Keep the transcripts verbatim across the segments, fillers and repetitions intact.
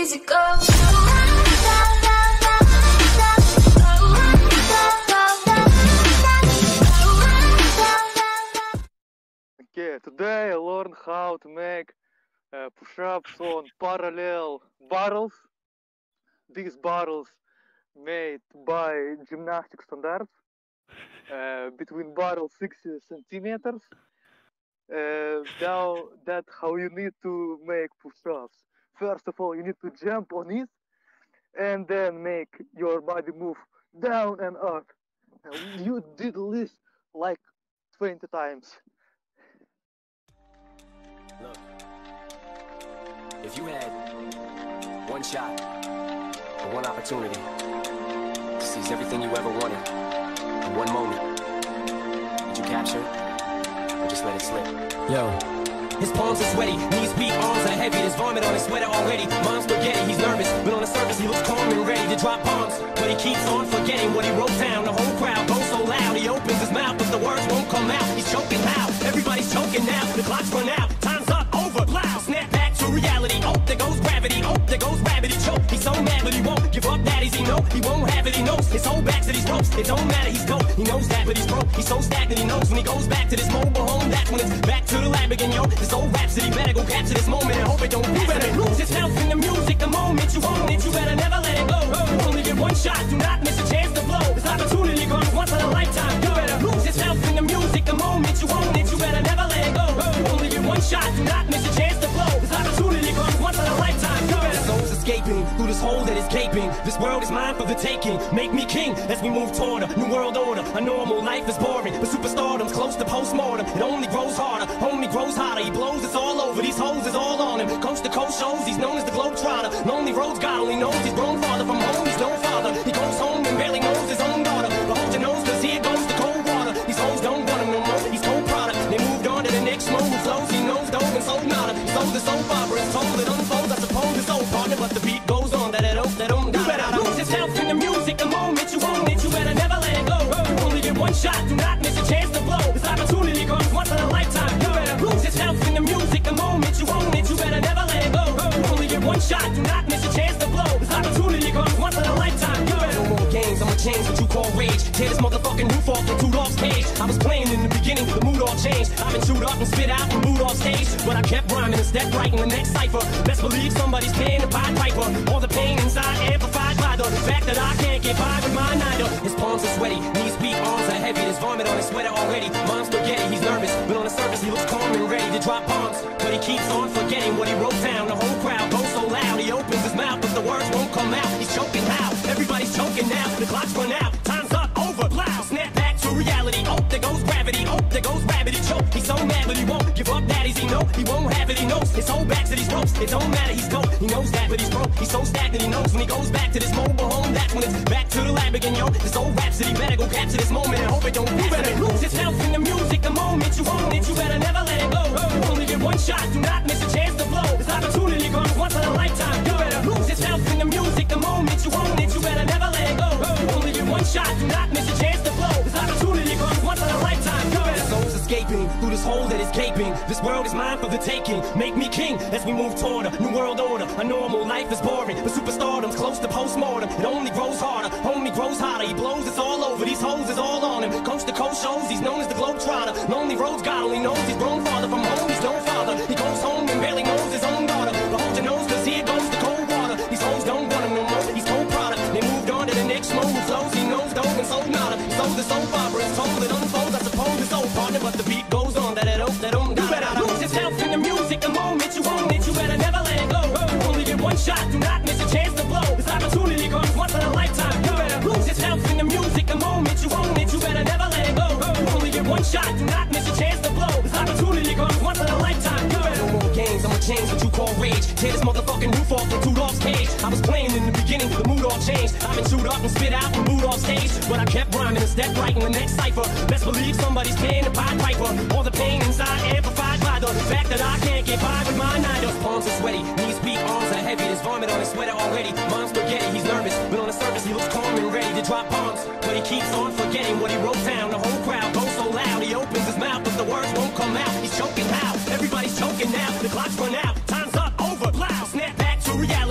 easy go. Okay, today I learned how to make uh, push-ups on parallel barrels. These barrels made by gymnastic standards. Uh, between barrels sixty centimeters. Uh, now that's how you need to make push-ups. First of all, you need to jump on it and then make your body move down and up. And you did this like twenty times. Look, if you had one shot or one opportunity to seize everything you ever wanted in one moment, did you capture it or just let it slip? Yo. His palms are sweaty, knees weak, arms are heavy. There's vomit on his sweater already. Mom's spaghetti, he's nervous, but on the surface he looks calm and ready to drop bombs. But he keeps on forgetting what he wrote down. The whole crowd goes so loud, he opens his mouth, but the words won't come out. He's choking how? Everybody's choking now. The clock's run out, time's up, over, loud. Snap back to reality. Oh, there goes gravity. Oh, there goes gravity. Choke. He's so mad, but he won't give up. That easy, no, he won't have it. He knows his whole back to these ropes. It don't matter, he's dope. He knows that, but he's broke. He's so stagnant, he knows when he goes back to this mobile home. That's when it's back to the lab again, yo. This old rhapsody better go capture this moment and hope it don't. You better lose yourself in the music the moment you own it. You better never let it go. You only get one shot, do not miss a chance to blow. This opportunity comes once in a lifetime. You better lose yourself in the music the moment you own it. You better never let it go. You only get one shot, do not miss a chance to blow. This opportunity comes once in a lifetime. You better. Souls escaping through this hole that is gaping. This world is mine for the taking. Make me king as we move toward a new world order. A normal life is boring, but superstardom's close to postmortem. It only grows harder, only grows hotter. He blows, it's all over. These hoes is all on him. Coast to coast shows, he's known as the Globetrotter. Lonely roads, God only knows he's grown farther from home. He's no father. He goes home and barely knows his own daughter. But hold your nose, cause here goes the cold water. These hoes don't want him no more. He's cold product. They moved on to the next move who flows. He knows dope and so nada. He sold the soap opera. It's told it unfolds. I suppose it's old partner, but the beat goes on. That it that don't. You better lose yourself in the music the moment you own it. You better never let it go. You only get one shot. Do not miss a chance to blow. This opportunity comes once in a lifetime. You better lose yourself in the music the moment you own it. You better never let it go. You only get one shot. Do not miss a chance to blow. This opportunity comes once in a lifetime. You better. No more games. I'ma change what you call rage. Tear this motherfucking roof off from Rudolph's cage. I was playing in the beginning, the mood all changed. I've been chewed up and spit out from mood off stage, but I kept rhyming and stepped right in the next cipher. Best believe somebody's paying the Pied Piper. All the pain inside amplified by the fact that I can't get by with mine either. His palms are sweaty, knees weak, arms are heavy. There's vomit on his sweater already. Mom's spaghetti, he's nervous, but on the surface he looks calm and ready to drop bombs. But he keeps on forgetting what he wrote down. The whole crowd goes so loud, he opens his mouth, but the words won't come out. He's choking how? Everybody's choking now. The clock's run out, time's up, over, loud. Snap back to reality. Oh, there goes gravity. Oh, there goes gravity. Choke. He's so mad, but he won't give up. That easy, no, he won't have it. He knows his whole back to these ropes. It don't matter, he's dope. He knows that, but he's broke. He's so stagnant, he knows when he goes back to this mobile home. That's when it's back to the lab again, yo. This old rhapsody better go capture this moment and hope it don't. You better lose yourself in the music the moment you own it. You better never let it go. You only get one shot. Do not miss a chance to blow. This opportunity comes once in a lifetime. You better lose yourself in the music the moment you own it. You better never let it go. You only get one shot. Do not miss a chance to blow. This opportunity comes once in a lifetime. You better. Souls escaping through this hole that is gaping. This world is mine for the taking. Make me king as we move toward a new world order. A normal life is boring, but superstardom's close to postmortem. It only grows harder, only grows hotter. He blows, it's all over. These hoes is all on him. Coast to coast shows, he's known as the Globetrotter. Lonely roads, God only knows he's grown farther from home. He's no father. He goes home and barely knows his own daughter. But hold your nose, cause here goes the cold water. These hoes don't want him no more. He's cold product. They moved on to the next move who flows. He knows dope and so nada. He sold the soap opera. It's told it unfolds. I suppose it's old partner, but the beat goes on. That it don't, that don't. You better lose yourself in the music the moment you own it. You better never let it go. You only get one shot. Do not miss a chance to blow. This opportunity comes once in a lifetime. You better lose yourself in the music the moment you own it. You better never let it go. You only get one shot. Do not miss a chance to blow. This opportunity comes once in a lifetime. You better. No more games. I'ma change what you call rage. Tear this motherfucking roof off from Rudolph's cage. I was playing in the beginning, the mood all changed. I've been chewed up and spit out from mood off stage, but I kept rhyming and stepped right in the next cipher. Best believe somebody's paying the Pied Piper. All the pain inside amplified by the fact that I can't get by with mine either. His palms are sweaty, knees weak, arms are heavy. There's vomit on his sweater already. Mom's spaghetti, he's nervous, but on the surface he looks calm and ready to drop bombs. But he keeps on forgetting what he wrote down. The whole crowd goes so loud, he opens his mouth, but the words won't come out. He's choking how? Everybody's choking now. The clock's run out, time's up, over, loud. Snap back to reality. Oh,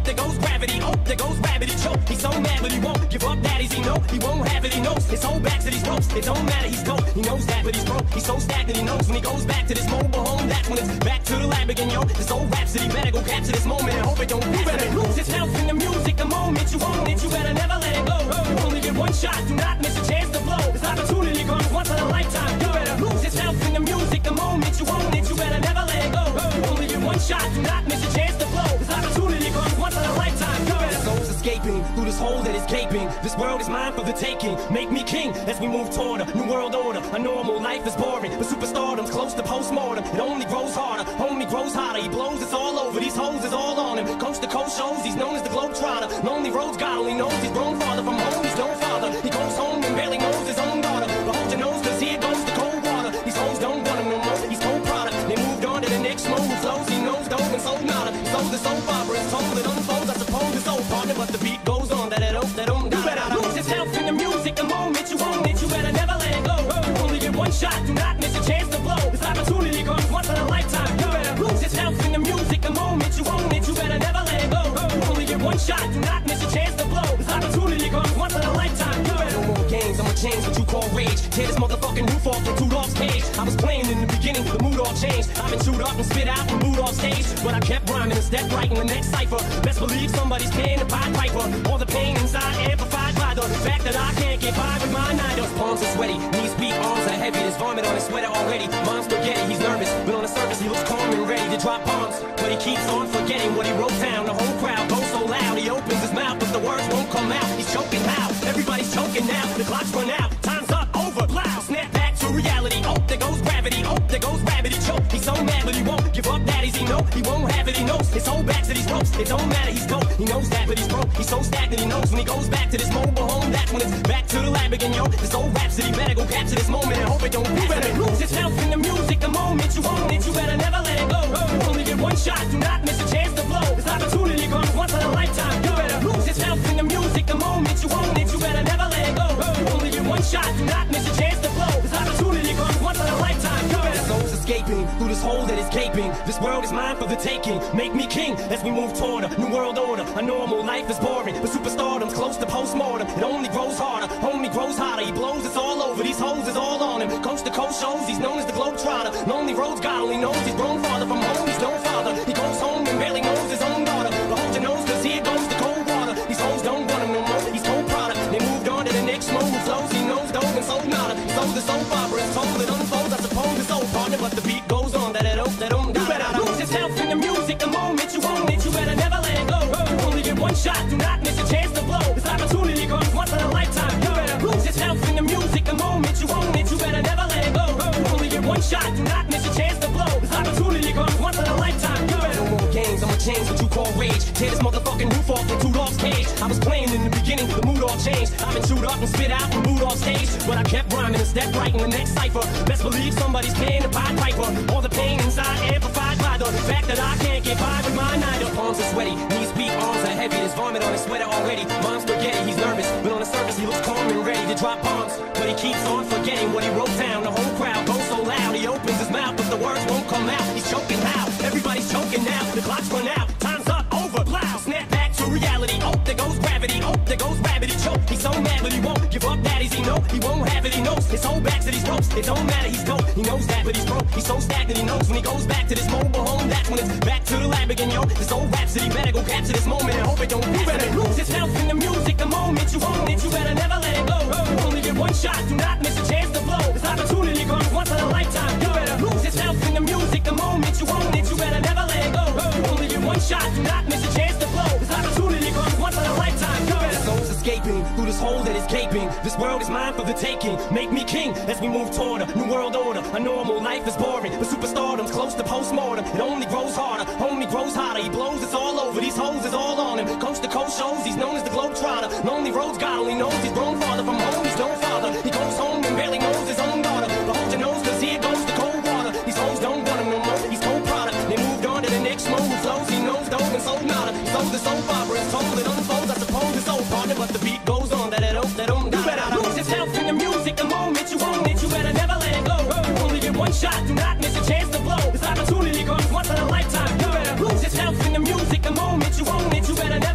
there goes gravity. Oh, there goes gravity. Choke. He's so mad, but he won't give up. Daddies, he know he won't have it. He knows his whole back to these ropes. It don't matter, he's dope. He knows that, but he's broke. He's so stagnant, he knows when he goes back to this mobile home. That's when it's back to the lab again, yo. This old rhapsody better go capture this moment and hope it don't pass. You better lose yourself in the music the moment you own it. You better never let it go. You only get one shot. Do not miss a chance to blow. This opportunity comes once in a lifetime. You better lose yourself in the music the moment you own it. You better never let it go. You only get one shot. Do not miss a chance to blow. This opportunity comes once in a lifetime. You better. Souls escaping through this hole that is gaping. This world is mine for the taking. Make me king as we move toward a new world order. A normal life is boring, but superstardom's close to postmortem. It only grows harder, only grows hotter. He blows, it's all over. These hoes is all on him. Coast to coast shows, he's known as the Globetrotter. Lonely roads, God only knows he's grown farther from home. He's no father. He goes home and barely knows his own daughter. But hold your nose, cause here goes the cold water. These hoes don't want him no more. He's cold product. They moved on to the next smooth flows. He knows dope and sold nada. He sold the soap opera. It's told it unfolds. I suppose it's old partner, but the beat goes on. That it don't, that don't. You better lose yourself in the music the moment you own it. You better never let it go. You only get one shot. Do not miss a chance to blow. This opportunity comes once in a lifetime. You better lose yourself in the music the moment you own it. You better never let it go. You only get one shot. Do not miss a chance to blow. This opportunity comes once in a lifetime. You better. No more games. I'ma change what you call rage. Tear this motherfucking roof off from Two Dogs' cage. I was playing in the beginning. The mood all changed. I've been chewed up and spit out and booed off stage. But I kept rhyming and stepped right in the next cipher. Best believe somebody's paying the Pied Piper. All the pain inside amplified by the fact that I can't get by with my night. Those palms are sweaty, knees weak, arms are heavy. There's vomit on his sweater already. Mom's spaghetti, he's nervous, but on the surface he looks calm and ready to drop bombs. But he keeps on forgetting what he wrote down. The whole crowd goes so loud, he opens his mouth, but the words won't come out. He's choking how? Everybody's choking now. The clock's run out, time's up, over, loud. Snap back to reality. Oh, there goes gravity. Oh, there goes gravity. Choke. He's so mad, but he won't give up. Daddies, he know he won't have it. He knows his whole back to these ropes. It don't matter, he's dope. He knows that, but he's broke. He's so stagnant, he knows when he goes back to this mobile home. That's when it's back to the lab again, yo. This old rhapsody better go capture this moment and hope it don't pass. You better lose yourself in the music the moment you own it. You better never let it go. You only get one shot. Do not miss a chance to blow. This opportunity comes once in a lifetime. You better lose yourself in the music the moment you own it. You better never let it go. You only get one shot. Do not miss a chance to blow. This opportunity comes once in a lifetime. You better. Souls escaping through this hole that is gaping. This world is mine for the taking. Make me king as we move toward a new world order. A normal life is boring, but superstardom's close to postmortem. It only grows harder, only grows hotter. He blows, it's all over. These hoes is all on him. Coast to coast shows, he's known as the Globetrotter. Lonely roads, God only knows he's grown farther from home. He's no father. He goes home and barely knows his own daughter. But hold your nose, cause here goes the cold water. These hoes don't want him no more. He's cold product. They moved on to the next smooth flows. He knows dope and sold nada. He sold the soap opera. It's told it unfolds. I suppose it's old partner, but the beat goes on. That it don't, that don't. You better lose yourself in the music the moment you own it. You better never let it go. You only get one shot. Do not miss a chance to blow. This opportunity comes once in a lifetime. You better lose yourself in the music the moment you own it. You better never let it go. You only get one shot. Do not miss a chance to blow. This opportunity comes once in a lifetime. You better. No more games. I'ma change what you call rage. Tear this motherfucking roof off from Two Dogs' cage. I was playing in the beginning. The mood all changed. I've been chewed up and spit out and booed off stage. But I kept rhyming and stepped right in the next cipher. Best believe somebody's paying the Pied Piper. All the pain inside amplified by the fact that I can't get by with my night. The palms are sweaty, knees weak, arms are heavy. There's vomit on his sweater already. Mom's spaghetti, he's nervous, but on the surface he looks calm and ready to drop bombs. But he keeps on forgetting what he wrote down. The whole crowd goes so loud, he opens his mouth, but the words won't come out. He's choking how? Everybody's choking now. The clock's run out, time's up, over, loud. Snap back to reality. Oh, there goes gravity. Oh, there goes gravity. Choke. He's so mad, but he won't give up. Daddies, he know he won't have it. He knows his whole back to these ropes. It don't matter, he's dope. He knows that, but he's broke. He's so stagnant, he knows when he goes back to this mobile home. That's when it's back to the lab again, yo. This old rhapsody better go capture this moment and hope it don't pass. You better lose yourself in the music the moment you own it. You better never let it go. You only get one shot. Do not miss a chance to blow. This opportunity comes once in a lifetime. You better lose yourself in the music the moment you own it. You better never let it go. You only get one shot. Do not miss a chance to blow. This opportunity comes once in a lifetime. You better. Souls escaping through this hole that is gaping. This world is mine for the taking. Make me king as we move toward a new world order. A normal life is boring, but superstardom's close to postmortem. It only grows harder, only grows hotter. He blows, it's all over. These hoes is all on him. Coast to coast shows, he's known as the Globetrotter. Lonely roads, God only knows he's grown farther from home. He's no father. He goes home and barely knows his own daughter. But hold your nose, cause here goes the cold water. These hoes don't want him no more. He's cold product. They moved on to the next smooth flows. He knows dope and sold nada. He sold the soap opera. It's told it unfolds. I suppose it's old partner, but the beat goes on. That it don't, that don't. You better lose yourself in the music the moment you own it. You better never let it go. You only get one shot. Do not miss a chance to blow. This opportunity comes once in a lifetime. You better lose yourself in the music the moment you own it. You better never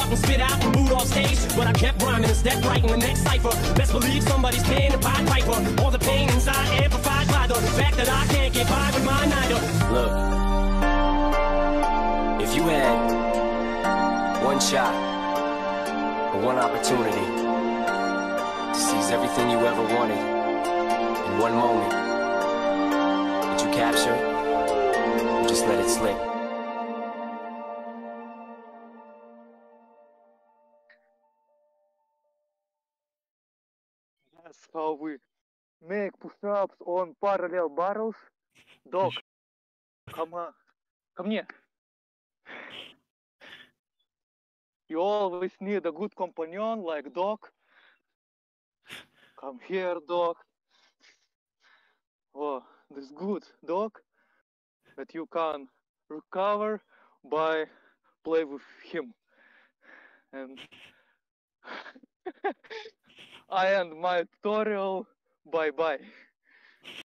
and spit out and boot off stage. But I kept rhyming and stepped right in the next cipher. Best believe somebody's paying the Pied Piper. All the pain inside amplified by the fact that I can't get by with mine either. Look, if you had one shot or one opportunity to seize everything you ever wanted in one moment, did you capture it or just let it slip? That's how we make push-ups on parallel barrels. Dog, come on, ко мне. You always need a good companion like dog. Come here, dog. Oh, this is good, dog, that you can recover by play with him. And I end my tutorial. Bye bye.